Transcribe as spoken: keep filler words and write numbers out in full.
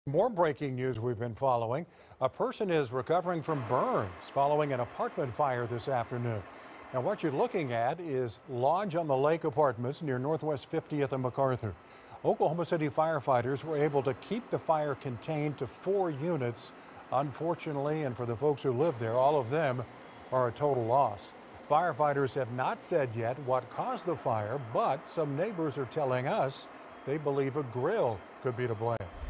More breaking news we've been following. A person is recovering from burns following an apartment fire this afternoon. Now, what you're looking at is Lodge on the Lake Apartments near Northwest fiftieth and MacArthur. Oklahoma City firefighters were able to keep the fire contained to four units. Unfortunately, and for the folks who live there, all of them are a total loss. Firefighters have not said yet what caused the fire, but some neighbors are telling us they believe a grill could be to blame.